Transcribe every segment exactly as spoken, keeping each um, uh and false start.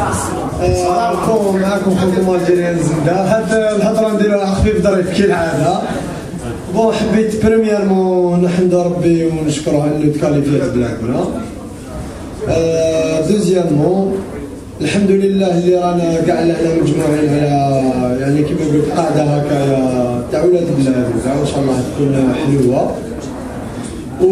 نكون معكم خوكم الجيريان زنده. هاد الهضره نديروها خفيف ظريف كالعاده. بون حبيت بريميرمون نحمد ربي ونشكره انه تكاليفيات بلاكنا. دوزيامون الحمد لله اللي رانا كاع لهنا مجموعين على يعني كيما قلت قاعده هكايا تاع ولاد بلاد ان شاء الله تكون حلوه. و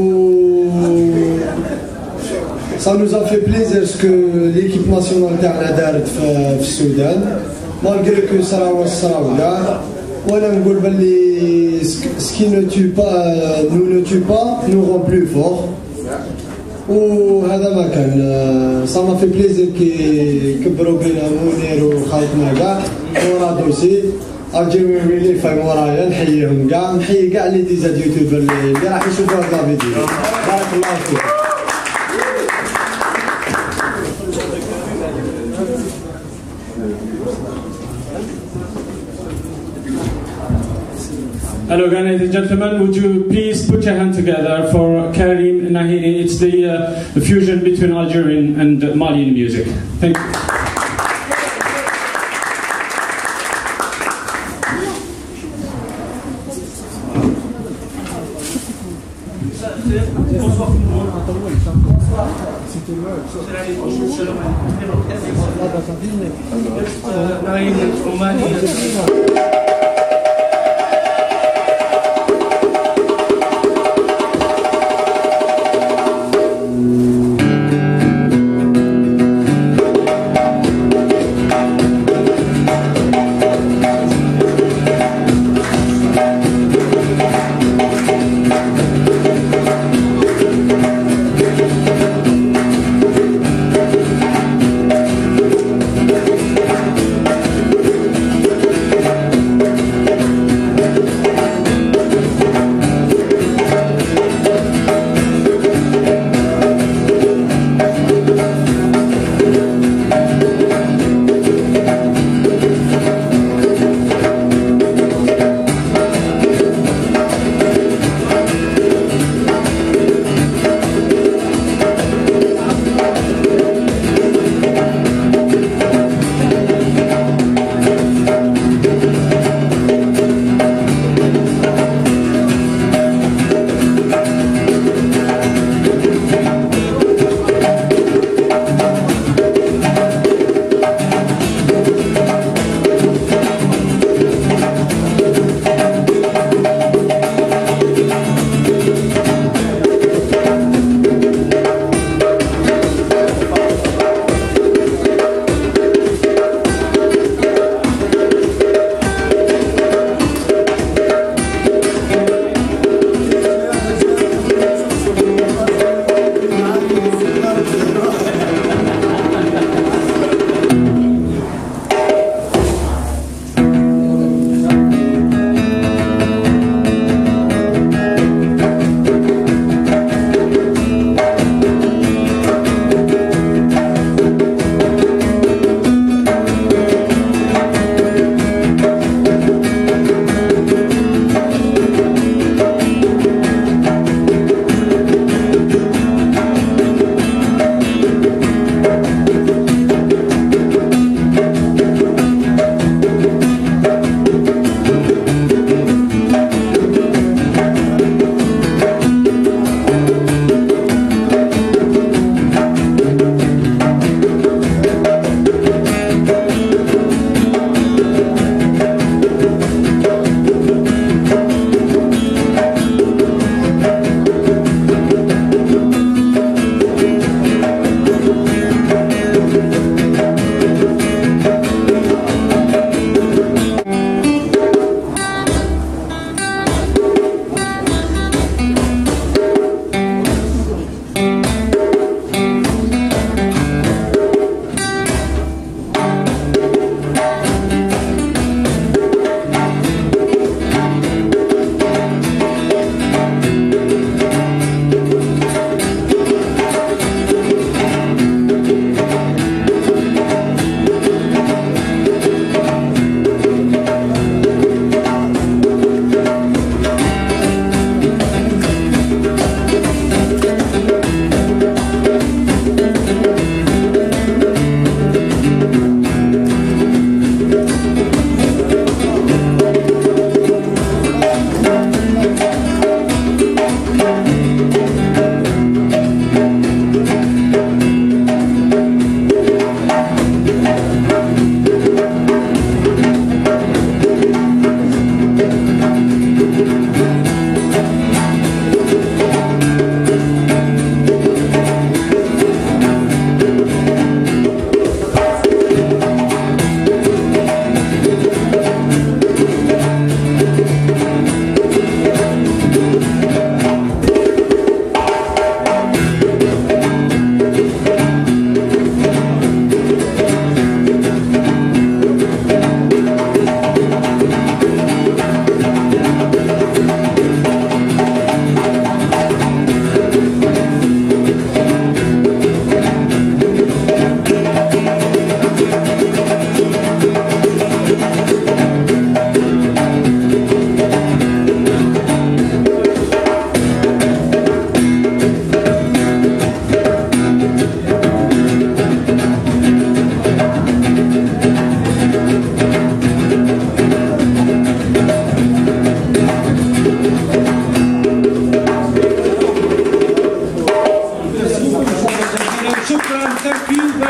ça nous a fait plaisir ce que l'équipe nationale تاعنا دارت في السودان malgré que صراو صراو كاع. وانا نقول باللي ce qui ne tue pas nous ne tue pas nous rend plus fort. وهذا ما كان ça m'a fait plaisir كي كبروا بينا منير وخالتنا كاع ورادوسي الجيري اللي فاهم ورايا نحييهم كاع نحيي كاع لي ديزاد يوتيوبر اللي راح يشوفوا هاد لا فيديو. بارك الله فيك. Hello, ladies and gentlemen. Would you please put your hand together for Karim Nahiri? It's the, uh, the fusion between Algerian and Malian music. Thank you.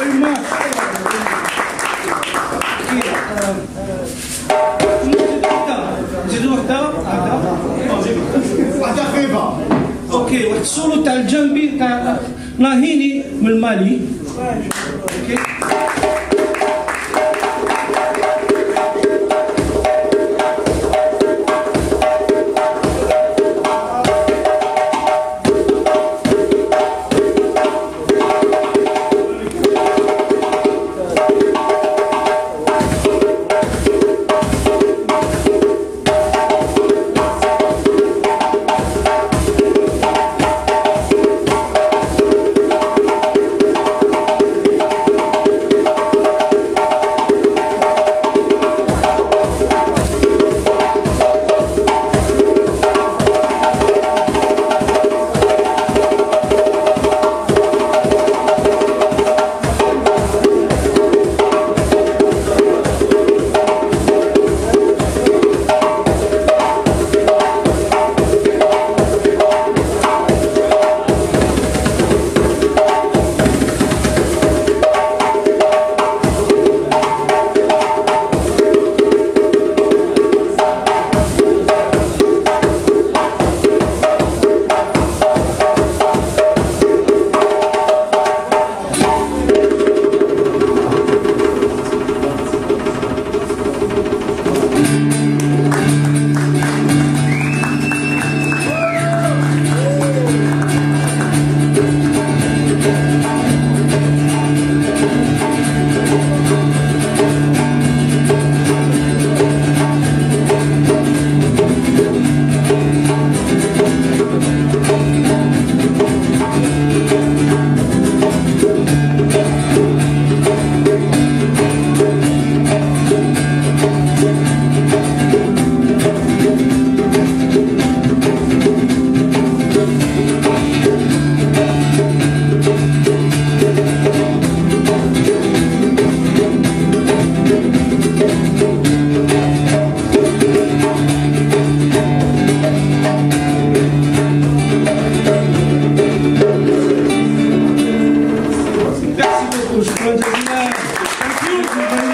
very much. نزيدو وحدة وحدة خفيفة. اوكي واحد السولو تاع الجنبي تاع ناهيني من مالي. اوكي شكرا جزيلا.